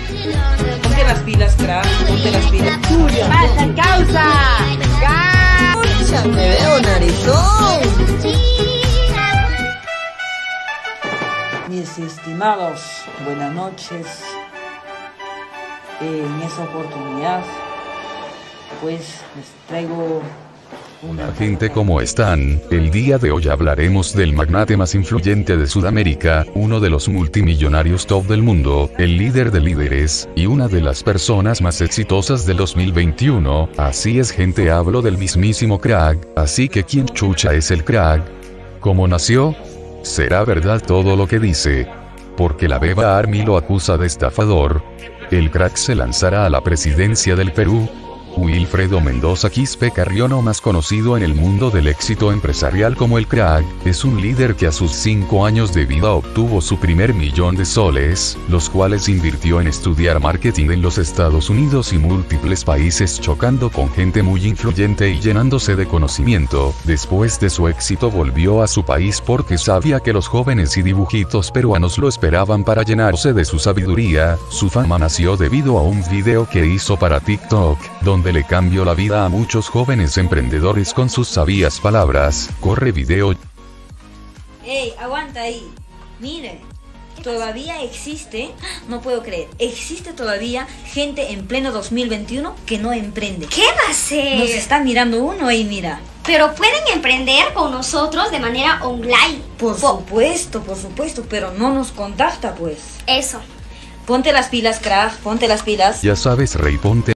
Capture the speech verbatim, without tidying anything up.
Ponte las pilas, crack, ponte las pilas. ¡Pasa, causa! ¡Ya me veo narizón! Mis estimados, buenas noches. En esa oportunidad, pues les traigo Hola gente, ¿cómo están? El día de hoy hablaremos del magnate más influyente de Sudamérica, uno de los multimillonarios top del mundo, el líder de líderes, y una de las personas más exitosas del dos mil veintiuno, así es gente, hablo del mismísimo crack. Así que ¿quién chucha es el crack? ¿Cómo nació? ¿Será verdad todo lo que dice? Porque la Beba Army lo acusa de estafador. ¿El crack se lanzará a la presidencia del Perú? Wilfredo Mendoza Quispe Carrión, más conocido en el mundo del éxito empresarial como el crack, es un líder que a sus cinco años de vida obtuvo su primer millón de soles, los cuales invirtió en estudiar marketing en los Estados Unidos y múltiples países, chocando con gente muy influyente y llenándose de conocimiento. Después de su éxito volvió a su país porque sabía que los jóvenes y dibujitos peruanos lo esperaban para llenarse de su sabiduría. Su fama nació debido a un video que hizo para TikTok, donde le cambió la vida a muchos jóvenes emprendedores con sus sabias palabras. Corre video. Ey, aguanta ahí. Mire, todavía existe, no puedo creer, existe todavía gente en pleno dos mil veintiuno que no emprende. ¿Qué va a ser? Nos está mirando uno ahí, mira. Pero pueden emprender con nosotros de manera online. Por supuesto, por supuesto, pero no nos contacta, pues. Eso. Ponte las pilas, crack, ponte las pilas. Ya sabes, rey, ponte